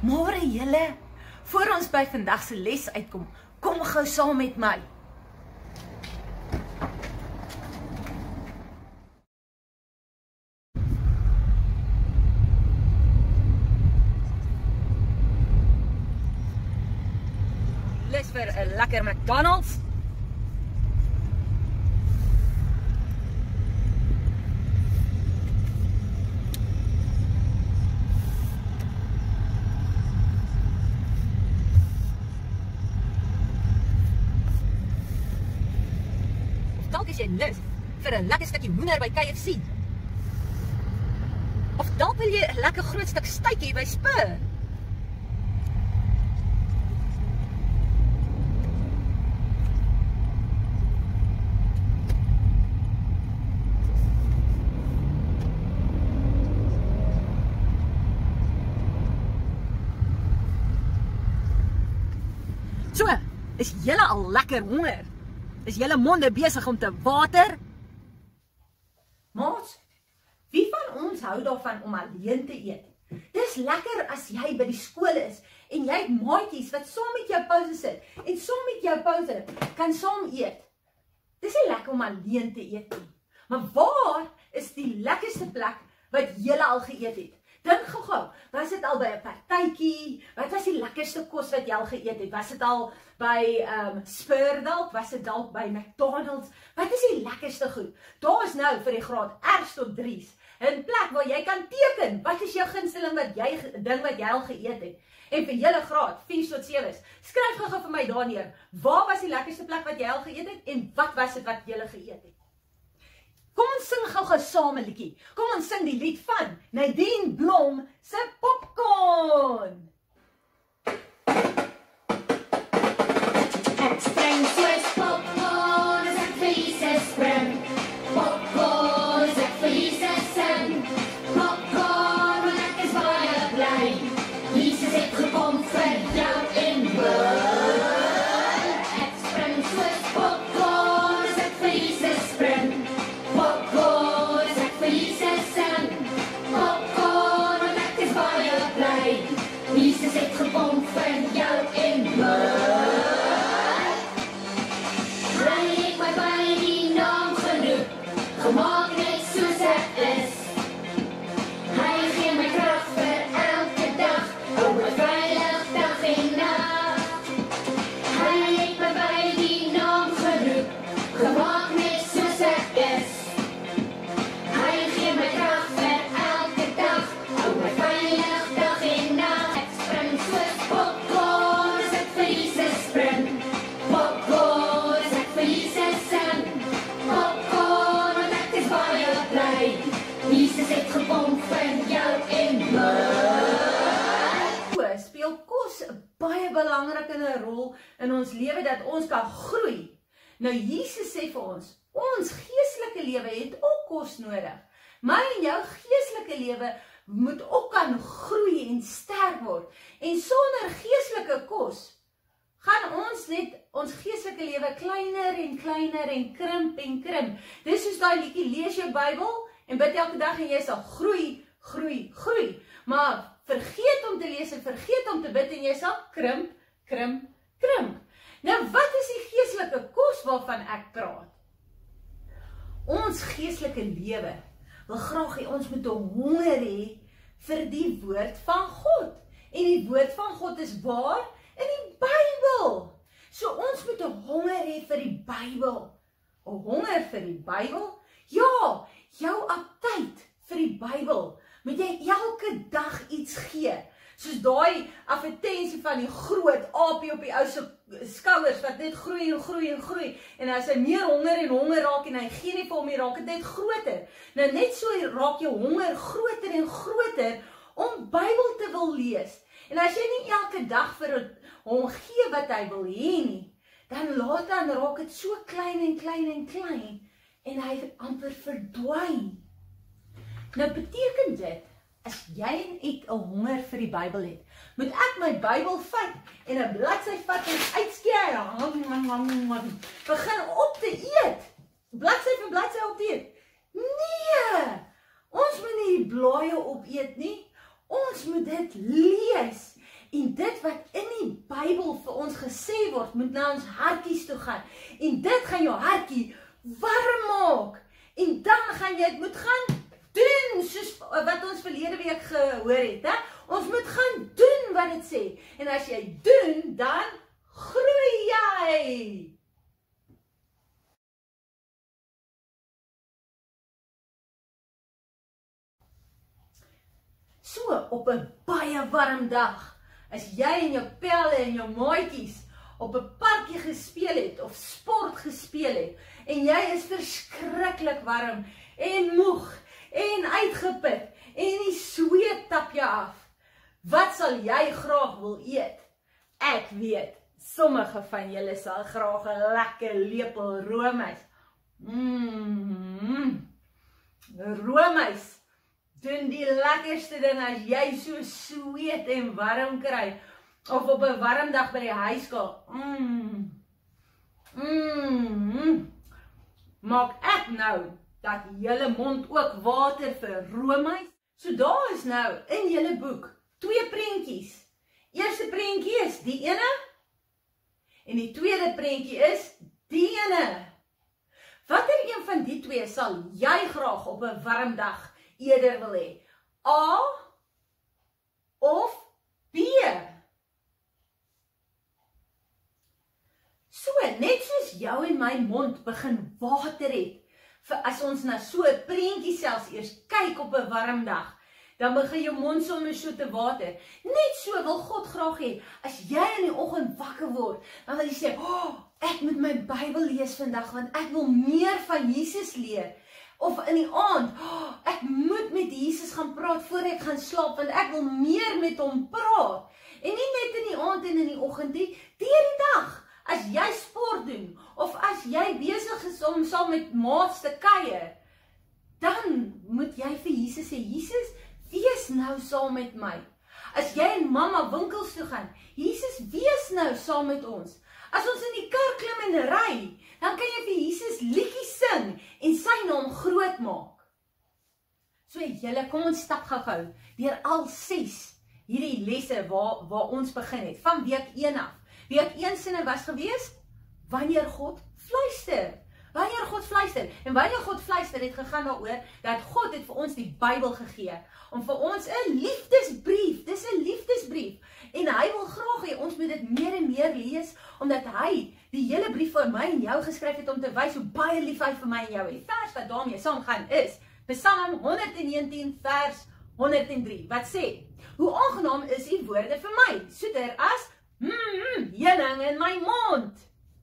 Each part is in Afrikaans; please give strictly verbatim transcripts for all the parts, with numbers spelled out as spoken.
Môre julle, voor ons by vandag se les uitkom, kom gou saam met my. Lus vir 'n lekker McDonald's. Dalk is jy lus vir 'n lekker stukkie hoender by K F C. Of dalk wil jy 'n lekker groot stuk steak hê by Spur. So, is julle al lekker honger? Is julle monde besig om te water? Maats, wie van ons hou daarvan om alleen te eet? Dis lekker as jy by die skool is en jy het maatjies wat saam met jou pouse sit en saam met jou pouse kan saam eet. Dis nie lekker om alleen te eet nie. Maar waar is die lekkerste plek wat julle al geëet het? Dink gou-gou, was dit al by 'n partytjie? Wat was die lekkerste kos wat jy al geëet het? Was dit al by um, Spur dalk? Was dit dalk by McDonald's? Wat is die lekkerste goed? Daar is nou vir die graad R's tot drie's 'n plek waar jy kan teken. Wat is jou gunsteling wat jy ding wat jy al geëet het? En vir julle graad vier tot sewe's, skryf gou-gou vir my daar neer. Waar was die lekkerste plek wat jy al geëet het en wat was dit wat julle geëet het? Kom ons sing gou-gou saam 'n liedjie. Kom ons sing die lied van Nadine Blom se Popcorn. Het spring soos popcorn as ek vir Jesus spring. Popcorn as ek vir Jesus sing. Popcorn want ek is baie bly. Jesus het gekom vir jou en my. Het spring soos popcorn as ek vir Jesus spring. Popcorn as ek vir Jesus sing. Popcorn want ek is baie bly. Jesus het gekom vir jou en my. Gemaak net soos ek is. Hy gee my krag vir elke dag. Hou my veilig dag en nag. Hy het my by die naam geroep. Gemaak net soos ek is. Hy gee my krag vir elke dag. Hou my veilig dag en nag. Ek spring soos popcorn as ek vir Jesus spring. Popcorn as ek vir Jesus sing. Popcorn Jesus het gekom vir jou en my. Speel kos 'n baie belangrike rol in ons lewe dat ons kan groei. Nou Jesus sê vir ons, ons geestelike lewe het ook kos nodig. My en jou geestelike lewe moet ook kan groei en sterk word. En sonder geestelike kos gaan ons net ons geestelike lewe kleiner en kleiner en krimp en krimp. Dis soos daai liedjie, lees jou Bybel en bid elke dag en jy sal groei, groei, groei. Maar vergeet om te lees en vergeet om te bid en jy sal krimp, krimp, krimp. Nou wat is die geestelike kos waarvan ek praat? Ons geestelike lewe wil graag hê ons moet 'n honger hê vir die woord van God. En die woord van God is waar? In die Bybel. So ons moet 'n honger hê vir die Bybel. 'n Honger vir die Bybel? Ja, jou aptyd vir die Bybel moet jy elke dag iets gee. Soos daai advertensie van die groot aapie op die ou se skouers wat net groei en groei en groei. En as hy meer honger en honger raak en hy gee nie vir hom nie, raak dit net groter. Nou net so raak jou honger groter en groter om Bybel te wil lees. En as jy nie elke dag vir hom gee wat hy wil hê nie, dan laat dan raak dit so klein en klein en klein en hy amper verdwyn. Nou beteken dit, as jy en ek 'n honger vir die Bybel het, moet ek my Bybel vat en 'n bladsy vat en uitskeer. Begin op te eet. Bladsy vir bladsy op te eet. Nee! Ons moet nie die blaaie opeet nie. Ons moet dit lees. En dit wat in die Bybel vir ons gesê word, moet na ons hartjies toe gaan. En dit gaan jou hartjie warm maak. En dan gaan jy dit moet gaan doen, soos wat ons verlede week gehoor het. Hè? Ons moet gaan doen wat dit sê. En as jy doen, dan groei jy. So, op 'n baie warm dag, as jy en jou pelle en jou maatjies op 'n parkie gespeel het, of sport gespeel het, en jy is verskriklik warm, en moeg, en uitgeput, en die sweet tap jou af, wat sal jy graag wil eet? Ek weet, sommige van julle sal graag 'n lekker lepel roomys. Mmm, roomys doen die lekkerste ding as jy so sweet en warm kry, of op 'n warm dag by die huiskaal. Mmm, mmm, maak ek nou dat julle mond ook water vir roomys? So daar is nou in julle boek twee prentjies. Eerste prentjie is die ene, en die tweede prentjie is die ene. Watter een van die twee sal jy graag op 'n warm dag eerder wil hê? A of B? So, net soos jou en my mond begin water het, vir as ons na so 'n prentjie selfs eers kyk op 'n warm dag, dan begin jou mond sommer so te water. Net so wil God graag hê, as jy in die oggend wakker word, dan wil jy sê, oh, ek moet my Bybel lees vandag, want ek wil meer van Jesus leer. Of in die aand, oh, ek moet met Jesus gaan praat voor ek gaan slaap, want ek wil meer met hom praat. En nie net in die aand en in die oggend nie, deur die dag. As jy sport doen, of as jy besig is om saam met maats te kuier, dan moet jy vir Jesus sê, Jesus, wees nou saam met my. As jy en mamma winkels toe gaan, Jesus, wees nou saam met ons. As ons in die kar klim en ry, dan kan jy vir Jesus liedjies sing en sy naam groot maak. So julle, kom ons stap gou-gou deur al ses hierdie lesse waar, waar ons begin het, van week een af. Week een sinne was gewees, wanneer God fluister. Wanneer God fluister. En wanneer God fluister het gegaan daaroor, dat God het vir ons die Bybel gegee, om vir ons 'n liefdesbrief, dis 'n liefdesbrief, en hy wil graag hê, ons moet dit meer en meer lees, omdat hy die hele brief vir my en jou geskryf het, om te wys hoe baie lief hy vir my en jou het. Vers wat daarmee saamgaan is, Psalm honderd negentien vers honderd drie, wat sê, hoe aangenaam is die woorde vir my, soeter as mmm, heuning in my mond.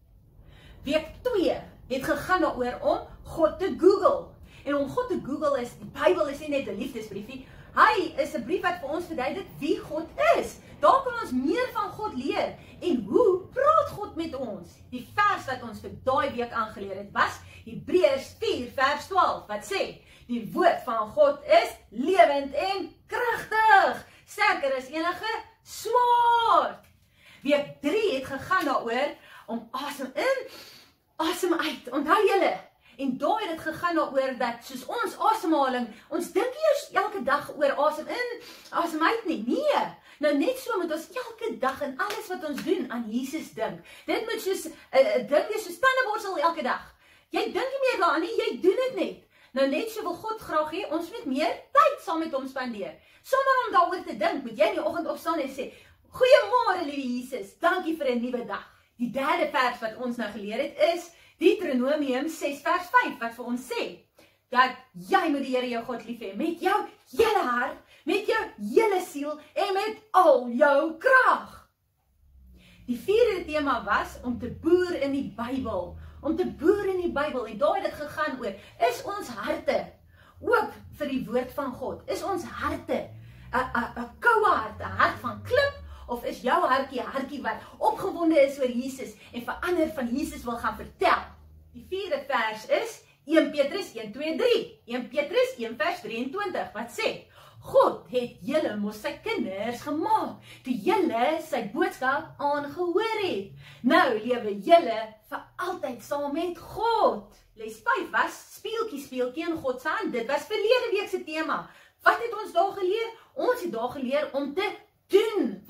Week twee het gegaan daaroor om God te Google. En om God te Google is, die Bybel is nie net 'n liefdesbriefie, hy is 'n brief wat vir ons verduidelik wie God is. Daar kan ons meer van God leer. En hoe praat God met ons? Die vers wat ons vir daai week aangeleer het, was Hebreërs vier vers twaalf, wat sê, die woord van God is lewend en kragtig, sterker as enige swaard. Week drie het gegaan daaroor om asem in, asem uit. Onthou julle? En daar het dit gegaan daaroor dat soos ons asemhaling, ons dink nie eers elke dag oor asem in, asem uit nie. Nee. Nou net so moet ons elke dag in alles wat ons doen aan Jesus dink. Dit moet soos 'n uh, ding wees soos tandeborsel elke dag. Jy dink nie meer daaraan nie, jy doen dit net. Nou net so wil God graag hê, ons moet meer tyd saam met hom spandeer. Sonder om daaroor te dink, moet jy in die oggend opstaan en sê, goeiemôre liewe Jesus, dankie vir 'n nuwe dag. Die derde vers wat ons nou geleer het is Deuteronomium ses vers vyf, wat vir ons sê, dat jy moet die Here jou God lief hê, met jou hele hart, met jou hele siel, en met al jou krag. Die vierde tema was, om te boer in die Bybel, om te boer in die Bybel, en daar het dit gegaan oor, is ons harte, ook vir die woord van God, is ons harte, 'n koue hart, 'n hart van klip, of is jou hartjie 'n hartjie wat opgewonde is oor Jesus en vir ander van Jesus wil gaan vertel? Die vierde vers is Eerste Petrus een, twee, drie. Eerste Petrus een vers drieëntwintig wat sê, God het julle mos sy kinders gemaak, toe julle sy boodskap aangehoor het. Nou lewe julle vir altyd saam met God. Les vyf was speeltjie speeltjie in God se hand. Dit was verlede week se tema. Wat het ons daar geleer? Ons het daar geleer om te doen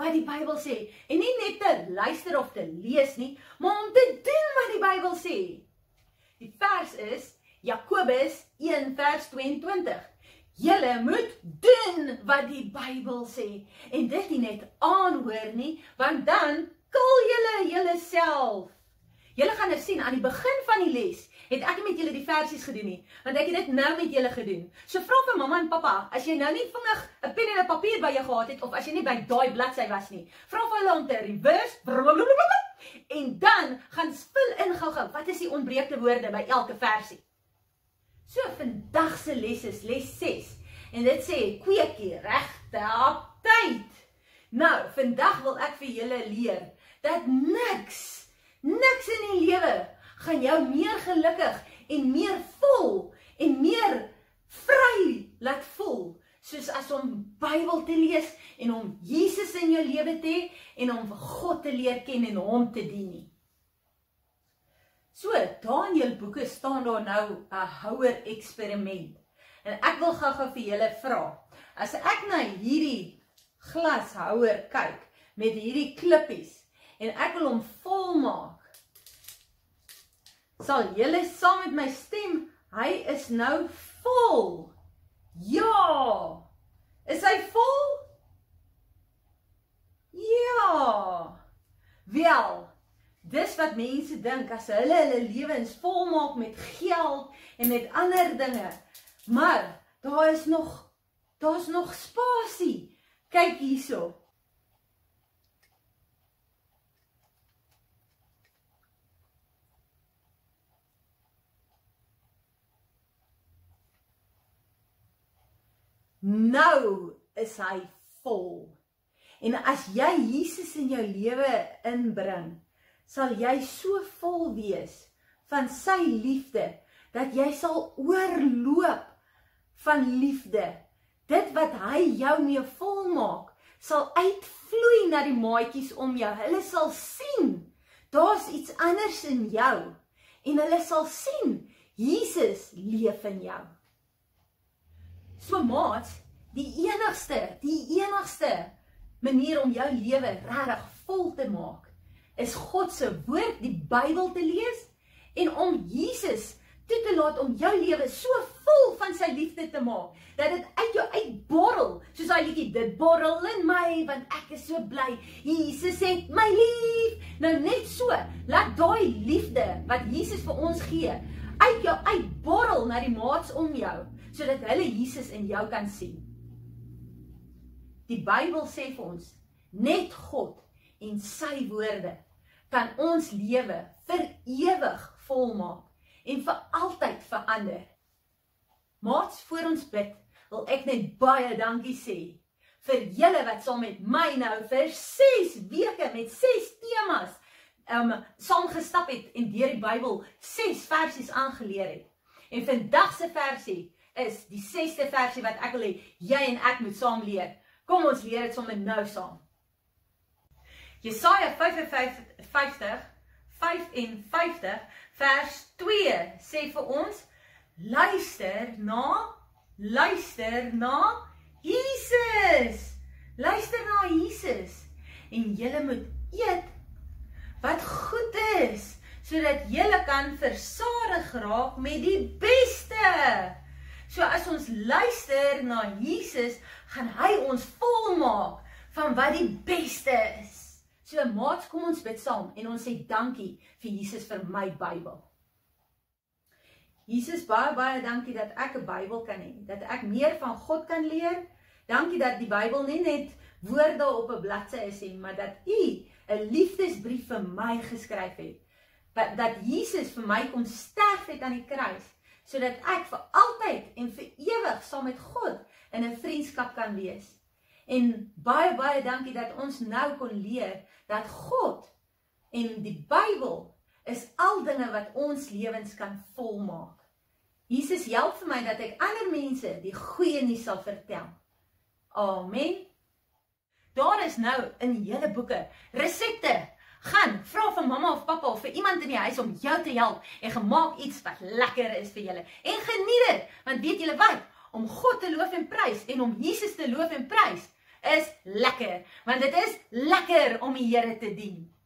wat die Bybel sê. En nie net te luister of te lees nie, maar om te doen wat die Bybel sê. Die vers is Jakobus een vers tweeëntwintig. Julle moet doen wat die Bybel sê. En dit nie net aanhoor nie, want dan kil julle julle self. Julle gaan nou sien, aan die begin van die les, het ek nie met julle die versies gedoen nie, want ek het dit nou met julle gedoen. So vra vir mamma en pappa, as jy nou nie vinnig 'n pen en 'n papier by jou gehad het, of as jy nie by daai bladsy was nie, vra vir hulle om te reverse, en dan gaan vul in gou-gou, wat is die ontbreekte woorde by elke versie. So, vandag se les is les ses, en dit sê, kweek die regte aptyd. Nou, vandag wil ek vir julle leer, dat niks, niks in die lewe, gaan jou meer gelukkig, en meer vol, en meer vry laat voel, soos as om Bybel te lees, en om Jesus in jou lewe te hê, en om God te leer ken, en hom te dien nie. So, Daniel boeke staan daar nou 'n houer eksperiment. En ek wil gou-gou vir julle vra, as ek na hierdie glashouer kyk, met hierdie klippies, en ek wil hom vol maak, sal julle saam met my stem, hy is nou vol. Ja! Is hy vol? Ja! Wel, dis wat mense dink as hulle hulle lewens volmaak met geld en met ander dinge. Maar daar is nog, daar is nog spasie. Kyk hierso. Nou is hy vol. En as jy Jesus in jou lewe inbring, sal jy so vol wees van sy liefde, dat jy sal oorloop van liefde. Dit wat hy jou mee volmaak, sal uitvloei na die maatjies om jou. Hulle sal sien, daar's iets anders in jou. En hulle sal sien, Jesus leef in jou. So maats, die enigste, die enigste manier om jou lewe regtig vol te maak, is God se woord, die Bybel te lees, en om Jesus toe te laat om jou lewe so vol van sy liefde te maak, dat dit uit jou uitborrel, soos hy liedjie, dit borrel in my, want ek is so bly, Jesus het my lief. Nou net so, laat daai liefde, wat Jesus vir ons gee, uit jou uitborrel na die maats om jou, sodat hulle Jesus in jou kan sien. Die Bybel sê vir ons, net God en sy woorde kan ons lewe vir ewig volmaak en vir altyd verander. Maats, voor ons bid, wil ek net baie dankie sê vir julle wat saam met my nou vir ses weke met ses temas um, saam gestap het en deur die Bybel ses versies aangeleer het. En vandag se versie is die sesde versie wat ek wil hê jy en ek moet saam leer. Kom ons leer dit sommer nou saam. Jesaja vyf en vyftig, vyf en vyftig, vers twee sê vir ons, luister na, luister na Jesus. Luister na Jesus. En julle moet eet wat goed is, sodat julle kan versadig raak met die beste. So as ons luister na Jesus, gaan hy ons volmaak van wat die beste is. So maats, kom ons bid saam en ons sê dankie vir Jesus vir my Bybel. Jesus, baie baie dankie dat ek 'n Bybel kan hê, dat ek meer van God kan leer. Dankie dat die Bybel nie net woorde op 'n bladsy is nie, maar dat U 'n liefdesbrief vir my geskryf het. Dat Jesus vir my kom sterf het aan die kruis, sodat ek vir altyd en vir ewig saam met God in 'n vriendskap kan wees. En baie baie dankie dat ons nou kon leer dat God en die Bybel is al dinge wat ons lewens kan volmaak. Jesus, help vir my dat ek ander mense die goeie nuus sal vertel. Amen. Daar is nou in julle boeke resepte. Gaan, vra vir mamma of pappa of vir iemand in die huis om jou te help en gemaak iets wat lekker is vir julle. En geniet dit, want weet julle wat? Om God te loof en prys en om Jesus te loof en prys is lekker, want dit is lekker om die Here te dien.